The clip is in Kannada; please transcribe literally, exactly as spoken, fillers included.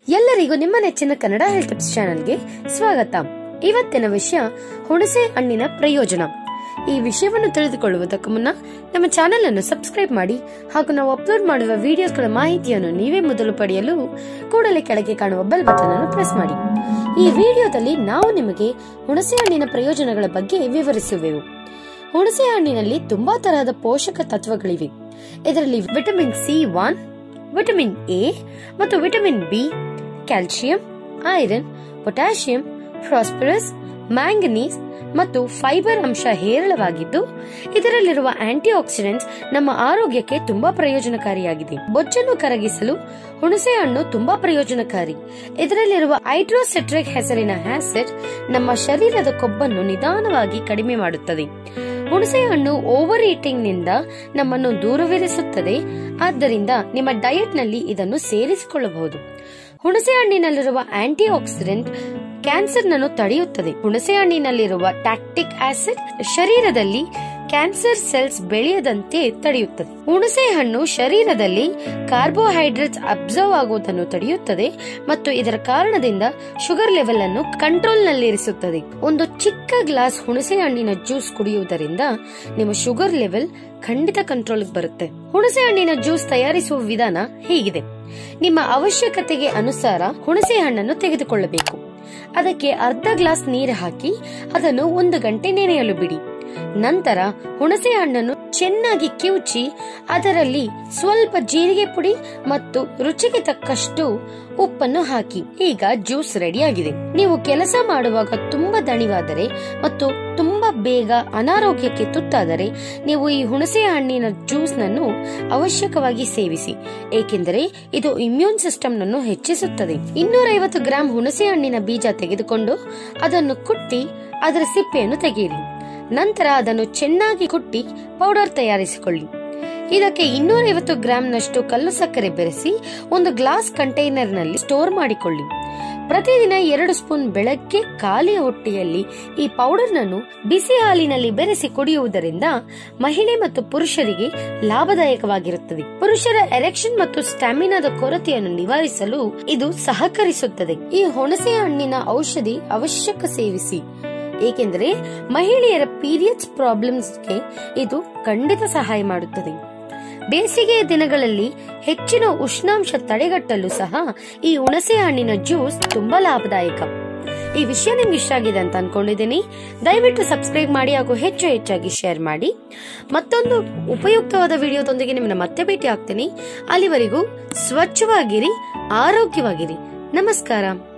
ಎಲ್ಲರಿಗೂ ನಿಮ್ಮ ನೆಚ್ಚಿನ ಕನ್ನಡ ಹೆಲ್ತ್ ಟಿಪ್ಸ್ ಚಾನೆಲ್ಗೆ ಸ್ವಾಗತ. ಇವತ್ತಿನ ವಿಷಯ ಹುಣಸೆ ಹಣ್ಣಿನ ಪ್ರಯೋಜನ. ಈ ವಿಷಯವನ್ನು ತಿಳಿದುಕೊಳ್ಳುವುದಕ್ಕೂ ಮುನ್ನ ನಮ್ಮ ಚಾನೆಲ್ ಅನ್ನು ಸಬ್ಸ್ಕ್ರೈಬ್ ಮಾಡಿ ಹಾಗೂ ನಾವು ಅಪ್ಲೋಡ್ ಮಾಡುವ ವಿಡಿಯೋಸ್ಗಳ ಮಾಹಿತಿಯನ್ನು ನೀವೇ ಮೊದಲು ಪಡೆಯಲು ಕೂಡಲೇ ಕೆಳಗೆ ಕಾಣುವ ಬೆಲ್ ಬಟನ್ ಅನ್ನು ಪ್ರೆಸ್ ಮಾಡಿ. ಈ ವಿಡಿಯೋದಲ್ಲಿ ನಾವು ನಿಮಗೆ ಹುಣಸೆ ಹಣ್ಣಿನ ಪ್ರಯೋಜನಗಳ ಬಗ್ಗೆ ವಿವರಿಸುವೆವು. ಹುಣಸೆ ಹಣ್ಣಿನಲ್ಲಿ ತುಂಬಾ ತರಹದ ಪೋಷಕ ತತ್ವಗಳಿವೆ. ಇದರಲ್ಲಿ vitamin C one, vitamin A ಮತ್ತು vitamin B, calcium, iron, potassium, phosphorus, manganese ಮತ್ತು ಫೈಬರ್ ಅಂಶ ಹೇರಳವಾಗಿದ್ದು, ಇದರಲ್ಲಿರುವ ಆಂಟಿ ಆಕ್ಸಿಡೆಂಟ್ಸ್ ನಮ್ಮ ಆರೋಗ್ಯಕ್ಕೆ ತುಂಬಾ ಪ್ರಯೋಜನಕಾರಿಯಾಗಿದೆ. ಬೊಜ್ಜನ್ನು ಕರಗಿಸಲು ಹುಣಸೆ ಹಣ್ಣು ತುಂಬಾ ಪ್ರಯೋಜನಕಾರಿ. ಇದರಲ್ಲಿರುವ ಹೈಡ್ರೋಸಿಟ್ರಿಕ್ ಹೆಸರಿನ ಆಸಿಡ್ ನಮ್ಮ ಶರೀರದ ಕೊಬ್ಬನ್ನು ನಿಧಾನವಾಗಿ ಕಡಿಮೆ ಮಾಡುತ್ತದೆ. ಹುಣಸೆ ಹಣ್ಣು ಓವರ್ ಈಟಿಂಗ್ ನಿಂದ ನಮ್ಮನ್ನು ದೂರವಿರಿಸುತ್ತದೆ. ಆದ್ದರಿಂದ ನಿಮ್ಮ ಡಯಟ್ ನಲ್ಲಿ ಇದನ್ನು ಸೇರಿಸಿಕೊಳ್ಳಬಹುದು. ಹುಣಸೆ ಹಣ್ಣಿನಲ್ಲಿರುವ ಆಂಟಿ ಆಕ್ಸಿಡೆಂಟ್ ಕ್ಯಾನ್ಸರ್ ನನ್ನು ತಡೆಯುತ್ತದೆ. ಹುಣಸೆ ಹಣ್ಣಿನಲ್ಲಿರುವ ಟ್ಯಾಕ್ಟಿಕ್ ಆಸಿಡ್ ಶರೀರದಲ್ಲಿ ಕ್ಯಾನ್ಸರ್ ಸೆಲ್ಸ್ ಬೆಳೆಯದಂತೆ ತಡೆಯುತ್ತದೆ. ಹುಣಸೆ ಹಣ್ಣು ಶರೀರದಲ್ಲಿ ಕಾರ್ಬೋಹೈಡ್ರೇಟ್ಸ್ ಅಬ್ಸರ್ವ್ ಆಗುವುದನ್ನು ತಡೆಯುತ್ತದೆ ಮತ್ತು ಇದರ ಕಾರಣದಿಂದ ಶುಗರ್ ಲೆವೆಲ್ ಅನ್ನು ಕಂಟ್ರೋಲ್ ನಲ್ಲಿರಿಸುತ್ತದೆ. ಒಂದು ಚಿಕ್ಕ ಗ್ಲಾಸ್ ಹುಣಸೆ ಹಣ್ಣಿನ ಜ್ಯೂಸ್ ಕುಡಿಯುವುದರಿಂದ ನಿಮ್ಮ ಶುಗರ್ ಲೆವೆಲ್ ಖಂಡಿತ ಕಂಟ್ರೋಲ್ ಬರುತ್ತೆ. ಹುಣಸೆ ಹಣ್ಣಿನ ಜ್ಯೂಸ್ ತಯಾರಿಸುವ ವಿಧಾನ ಹೀಗಿದೆ. ನಿಮ್ಮ ಅವಶ್ಯಕತೆಗೆ ಅನುಸಾರ ಹುಣಸೆ ಹಣ್ಣನ್ನು ತೆಗೆದುಕೊಳ್ಳಬೇಕು. ಅದಕ್ಕೆ ಅರ್ಧ ಗ್ಲಾಸ್ ನೀರು ಹಾಕಿ ಅದನ್ನು ಒಂದು ಗಂಟೆ ನೆನೆಯಲು ಬಿಡಿ. ನಂತರ ಹುಣಸೆ ಹಣ್ಣನ್ನು ಚೆನ್ನಾಗಿ ಕಿವುಚಿ ಅದರಲ್ಲಿ ಸ್ವಲ್ಪ ಜೀರಿಗೆ ಪುಡಿ ಮತ್ತು ರುಚಿಗೆ ತಕ್ಕಷ್ಟು ಉಪ್ಪನ್ನು ಹಾಕಿ. ಈಗ ಜ್ಯೂಸ್ ರೆಡಿಯಾಗಿದೆ. ನೀವು ಕೆಲಸ ಮಾಡುವಾಗ ತುಂಬಾ ದಣಿವಾದರೆ ಮತ್ತು ತುಂಬಾ ಬೇಗ ಅನಾರೋಗ್ಯಕ್ಕೆ ತುತ್ತಾದರೆ ನೀವು ಈ ಹುಣಸೆ ಹಣ್ಣಿನ ಜ್ಯೂಸ್ ನನ್ನು ಅವಶ್ಯಕವಾಗಿ ಸೇವಿಸಿ, ಏಕೆಂದರೆ ಇದು ಇಮ್ಯೂನ್ ಸಿಸ್ಟಮ್ ನನ್ನು ಹೆಚ್ಚಿಸುತ್ತದೆ. ಇನ್ನೂರ ಐವತ್ತು ಗ್ರಾಂ ಹುಣಸೆ ಹಣ್ಣಿನ ಬೀಜ ತೆಗೆದುಕೊಂಡು ಅದನ್ನು ಕುಟ್ಟಿ ಅದರ ಸಿಪ್ಪೆಯನ್ನು ತೆಗೆಯಿರಿ. ನಂತರ ಅದನ್ನು ಚೆನ್ನಾಗಿ ಕುಟ್ಟಿ ಪೌಡರ್ ತಯಾರಿಸಿಕೊಳ್ಳಿ. ಇದಕ್ಕೆ ಇನ್ನೂರ ಐವತ್ತು ಗ್ರಾಂ ನಷ್ಟು ಕಲ್ಲು ಸಕ್ಕರೆ ಬೆರೆಸಿ ಒಂದು ಗ್ಲಾಸ್ ಕಂಟೈನರ್ ನಲ್ಲಿ ಸ್ಟೋರ್ ಮಾಡಿಕೊಳ್ಳಿ. ಪ್ರತಿದಿನ ಎರಡು ಸ್ಪೂನ್ ಬೆಳಗ್ಗೆ ಖಾಲಿ ಹೊಟ್ಟೆಯಲ್ಲಿ ಈ ಪೌಡರ್ ನನ್ನು ಬಿಸಿ ಹಾಲಿನಲ್ಲಿ ಬೆರೆಸಿ ಕುಡಿಯುವುದರಿಂದ ಮಹಿಳೆ ಮತ್ತು ಪುರುಷರಿಗೆ ಲಾಭದಾಯಕವಾಗಿರುತ್ತದೆ. ಪುರುಷರ ಎರೆಕ್ಷನ್ ಮತ್ತು ಸ್ಟಾಮಿನಾದ ಕೊರತೆಯನ್ನು ನಿವಾರಿಸಲು ಇದು ಸಹಕರಿಸುತ್ತದೆ. ಈ ಹುಣಸೆ ಹಣ್ಣಿನ ಔಷಧಿ ಅವಶ್ಯಕ ಸೇವಿಸಿ, ಏಕೆಂದರೆ ಮಹಿಳೆಯರ ಪೀರಿಯಡ್ಸ್ ಪ್ರಾಬ್ಲಮ್ಸ್ಗೆ ಇದು ಖಂಡಿತ ಸಹಾಯ ಮಾಡುತ್ತದೆ. ಬೇಸಿಗೆಯ ದಿನಗಳಲ್ಲಿ ಹೆಚ್ಚಿನ ಉಷ್ಣಾಂಶ ತಡೆಗಟ್ಟಲು ಸಹ ಈ ಹುಣಸೆ ಹಣ್ಣಿನ ಜ್ಯೂಸ್ ತುಂಬಾ ಲಾಭದಾಯಕ. ಈ ವಿಷಯ ನಿಮ್ಗೆ ಇಷ್ಟ ಆಗಿದೆ ಅಂತ ಅನ್ಕೊಂಡಿದ್ದೀನಿ. ದಯವಿಟ್ಟು ಸಬ್ಸ್ಕ್ರೈಬ್ ಮಾಡಿ ಹಾಗೂ ಹೆಚ್ಚು ಹೆಚ್ಚಾಗಿ ಶೇರ್ ಮಾಡಿ. ಮತ್ತೊಂದು ಉಪಯುಕ್ತವಾದ ವಿಡಿಯೋದೊಂದಿಗೆ ನಿಮ್ಮನ್ನ ಮತ್ತೆ ಭೇಟಿ ಆಗ್ತೀನಿ. ಅಲ್ಲಿವರೆಗೂ ಸ್ವಚ್ಛವಾಗಿರಿ, ಆರೋಗ್ಯವಾಗಿರಿ. ನಮಸ್ಕಾರ.